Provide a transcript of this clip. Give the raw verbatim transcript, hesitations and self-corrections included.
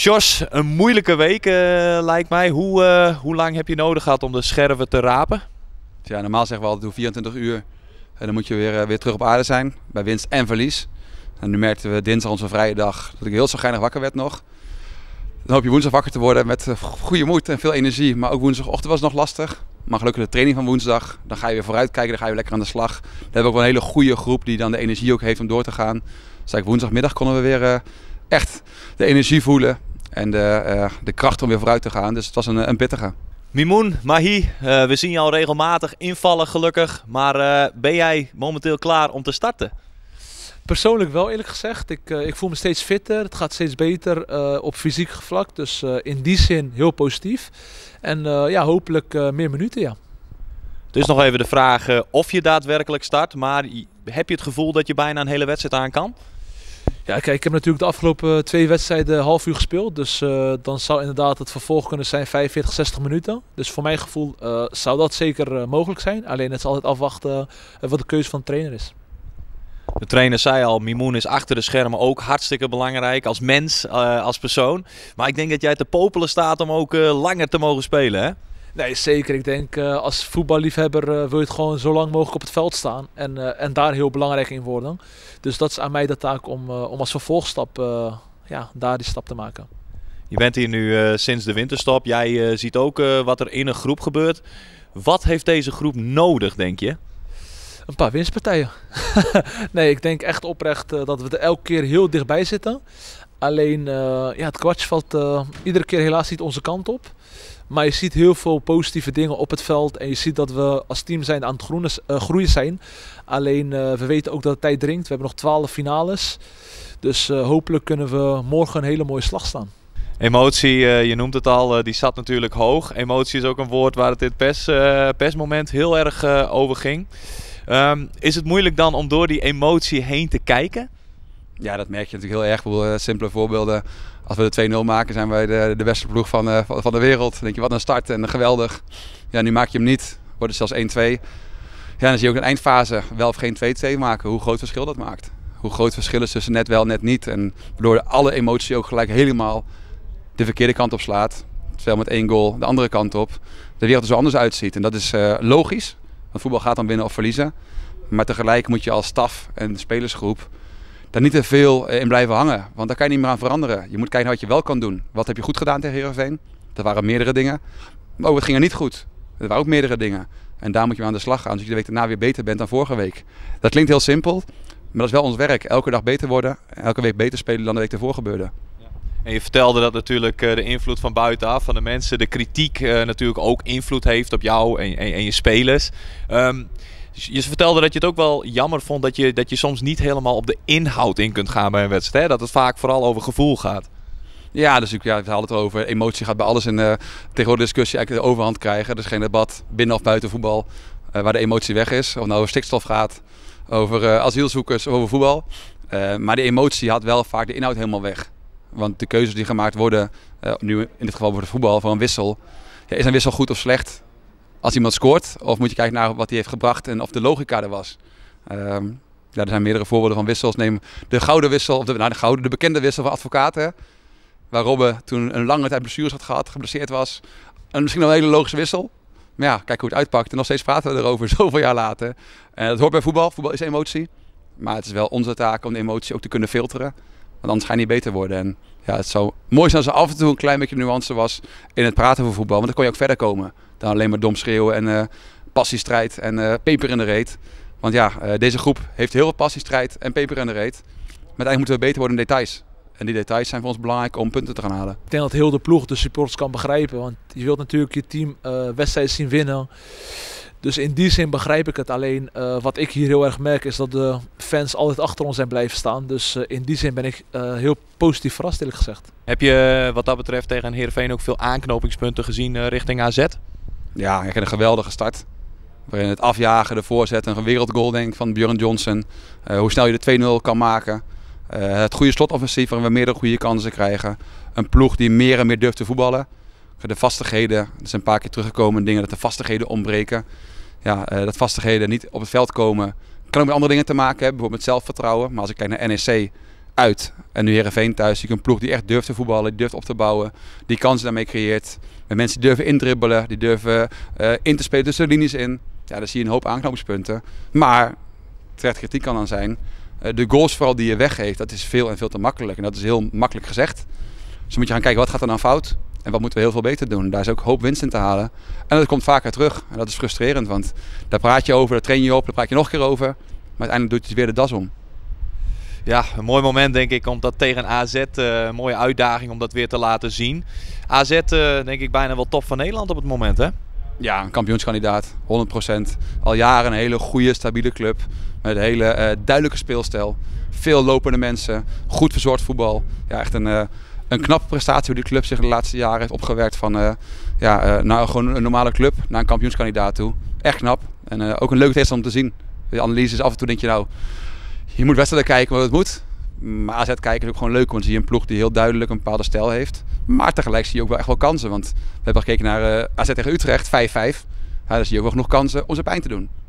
Jos, een moeilijke week uh, lijkt mij. Hoe, uh, hoe lang heb je nodig gehad om de scherven te rapen? Ja, normaal zeggen we altijd vierentwintig uur. En dan moet je weer, uh, weer terug op aarde zijn. Bij winst en verlies. En nu merkten we dinsdag, onze vrije dag, dat ik heel zagrijnig wakker werd nog. Dan hoop je woensdag wakker te worden met uh, goede moed en veel energie. Maar ook woensdagochtend was het nog lastig. Maar gelukkig de training van woensdag. Dan ga je weer vooruit kijken, dan ga je weer lekker aan de slag. Dan hebben we ook wel een hele goede groep die dan de energie ook heeft om door te gaan. Dus eigenlijk woensdagmiddag konden we weer uh, echt de energie voelen. En de, uh, de kracht om weer vooruit te gaan. Dus het was een, een pittige. Mimoun, Mahi, uh, we zien jou regelmatig invallen gelukkig. Maar uh, ben jij momenteel klaar om te starten? Persoonlijk wel, eerlijk gezegd. Ik, uh, ik voel me steeds fitter. Het gaat steeds beter uh, op fysiek vlak. Dus uh, in die zin heel positief. En uh, ja, hopelijk uh, meer minuten, ja. Het is nog even de vraag uh, of je daadwerkelijk start. Maar heb je het gevoel dat je bijna een hele wedstrijd aan kan? Ja, kijk, ik heb natuurlijk de afgelopen twee wedstrijden half uur gespeeld. Dus uh, dan zou inderdaad het vervolg kunnen zijn vijfenveertig, zestig minuten. Dus voor mijn gevoel uh, zou dat zeker uh, mogelijk zijn. Alleen het is altijd afwachten uh, wat de keuze van de trainer is. De trainer zei al, Mimoun is achter de schermen ook hartstikke belangrijk als mens, uh, als persoon. Maar ik denk dat jij te popelen staat om ook uh, langer te mogen spelen, hè? Nee, zeker. Ik denk uh, als voetballiefhebber uh, wil je het gewoon zo lang mogelijk op het veld staan. En, uh, en daar heel belangrijk in worden. Dus dat is aan mij de taak om, uh, om als vervolgstap uh, ja, daar die stap te maken. Je bent hier nu uh, sinds de winterstop. Jij uh, ziet ook uh, wat er in een groep gebeurt. Wat heeft deze groep nodig, denk je? Een paar winstpartijen. Nee, ik denk echt oprecht uh, dat we er elke keer heel dichtbij zitten. Alleen uh, ja, het kwartje valt uh, iedere keer helaas niet onze kant op. Maar je ziet heel veel positieve dingen op het veld. En je ziet dat we als team zijn aan het groeien, uh, groeien zijn. Alleen uh, we weten ook dat de tijd dringt. We hebben nog twaalf finales. Dus uh, hopelijk kunnen we morgen een hele mooie slag staan. Emotie, uh, je noemt het al, uh, die zat natuurlijk hoog. Emotie is ook een woord waar het in het pers, uh, persmoment heel erg uh, over ging. Um, is het moeilijk dan om door die emotie heen te kijken? Ja, dat merk je natuurlijk heel erg. Bijvoorbeeld, uh, simpele voorbeelden. Als we de twee nul maken, zijn wij de, de beste ploeg van, uh, van de wereld. Dan denk je, wat een start en geweldig. Ja, nu maak je hem niet. Wordt het zelfs één twee. Ja, dan zie je ook in de eindfase wel of geen twee twee maken. Hoe groot verschil dat maakt. Hoe groot verschil is tussen net wel, net niet. En waardoor alle emotie ook gelijk helemaal de verkeerde kant op slaat. Terwijl met één goal de andere kant op de wereld er zo anders uitziet. En dat is uh, logisch. Want voetbal gaat dan winnen of verliezen. Maar tegelijk moet je als staf en de spelersgroep daar niet te veel in blijven hangen. Want daar kan je niet meer aan veranderen. Je moet kijken naar wat je wel kan doen. Wat heb je goed gedaan tegen Heerenveen? Dat waren meerdere dingen. Maar ook het ging er niet goed. Er waren ook meerdere dingen. En daar moet je aan de slag gaan. Zodat je de week daarna weer beter bent dan vorige week. Dat klinkt heel simpel. Maar dat is wel ons werk. Elke dag beter worden. Elke week beter spelen dan de week ervoor gebeurde. En je vertelde dat natuurlijk de invloed van buitenaf, van de mensen, de kritiek uh, natuurlijk ook invloed heeft op jou en, en, en je spelers. Um, je vertelde dat je het ook wel jammer vond dat je, dat je soms niet helemaal op de inhoud in kunt gaan bij een wedstrijd. Hè? Dat het vaak vooral over gevoel gaat. Ja, dus ja, we hadden het over. Emotie gaat bij alles in uh, tegenwoordig discussie eigenlijk de overhand krijgen. Er is geen debat binnen of buiten voetbal uh, waar de emotie weg is. Of het nou over stikstof gaat, over uh, asielzoekers of over voetbal. Uh, maar de emotie had wel vaak de inhoud helemaal weg. Want de keuzes die gemaakt worden, uh, nu in dit geval voor het voetbal, voor een wissel. Ja, is een wissel goed of slecht als iemand scoort? Of moet je kijken naar wat hij heeft gebracht en of de logica er was? Um, ja, er zijn meerdere voorbeelden van wissels. Neem de gouden wissel, of de, nou, de, gouden, de bekende wissel van Advocaten. Waar Robben toen een lange tijd blessures had gehad, geblesseerd was. En misschien wel een hele logische wissel. Maar ja, kijk hoe het uitpakt. En nog steeds praten we erover, zoveel jaar later. En dat hoort bij voetbal. Voetbal is emotie. Maar het is wel onze taak om de emotie ook te kunnen filteren. Want anders ga je niet beter worden. En ja, het zou mooi zijn als er af en toe een klein beetje nuance was in het praten over voetbal. Want dan kon je ook verder komen dan alleen maar dom schreeuwen en uh, passiestrijd en uh, peper in de reet. Want ja, uh, deze groep heeft heel veel passiestrijd en peper in de reet. Maar uiteindelijk moeten we beter worden in details. En die details zijn voor ons belangrijk om punten te gaan halen. Ik denk dat heel de ploeg de supporters kan begrijpen. Want je wilt natuurlijk je team uh, wedstrijden zien winnen. Dus in die zin begrijp ik het. Alleen uh, wat ik hier heel erg merk is dat de fans altijd achter ons zijn blijven staan. Dus uh, in die zin ben ik uh, heel positief verrast, eerlijk gezegd. Heb je wat dat betreft tegen Heerenveen ook veel aanknopingspunten gezien uh, richting A Z? Ja, ik heb een geweldige start. Waarin het afjagen, de voorzet, een wereldgoal denk ik van Björn Johnson. Uh, hoe snel je de twee nul kan maken. Uh, het goede slotoffensief waarin we meerdere goede kansen krijgen. Een ploeg die meer en meer durft te voetballen. De vastigheden, er zijn een paar keer teruggekomen dingen dat de vastigheden ontbreken. Ja, uh, dat vastigheden niet op het veld komen kan ook met andere dingen te maken hebben, bijvoorbeeld met zelfvertrouwen. Maar als ik kijk naar N E C, uit. En nu Heerenveen thuis, zie ik een ploeg die echt durft te voetballen, die durft op te bouwen, die kansen daarmee creëert. Met mensen die durven indribbelen, die durven uh, in te spelen tussen de linies in. Ja, dan zie je een hoop aanknopingspunten. Maar, terecht kritiek kan dan zijn, uh, de goals vooral die je weggeeft, dat is veel en veel te makkelijk. En dat is heel makkelijk gezegd. Dus moet je gaan kijken, wat gaat er nou fout? En wat moeten we heel veel beter doen? Daar is ook hoop winst in te halen. En dat komt vaker terug. En dat is frustrerend, want daar praat je over, daar train je op, daar praat je nog een keer over. Maar uiteindelijk doet je weer de das om. Ja, een mooi moment denk ik om dat tegen A Z, uh, een mooie uitdaging om dat weer te laten zien. A Z uh, denk ik bijna wel top van Nederland op het moment, hè? Ja, een kampioenskandidaat, honderd procent. Al jaren een hele goede, stabiele club. Met een hele uh, duidelijke speelstijl. Veel lopende mensen, goed verzorgd voetbal. Ja, echt een, uh, een knappe prestatie hoe die club zich de laatste jaren heeft opgewerkt van uh, ja, uh, naar gewoon een normale club, naar een kampioenskandidaat toe. Echt knap. En uh, ook een leuke tegenstander om te zien. De analyse is af en toe denk je nou, je moet wedstrijden kijken wat het moet. Maar A Z kijken is ook gewoon leuk, want zie je een ploeg die heel duidelijk een bepaalde stijl heeft. Maar tegelijk zie je ook wel echt wel kansen. Want we hebben gekeken naar uh, A Z tegen Utrecht, vijf vijf. Ja, daar zie je ook wel genoeg kansen om ze pijn te doen.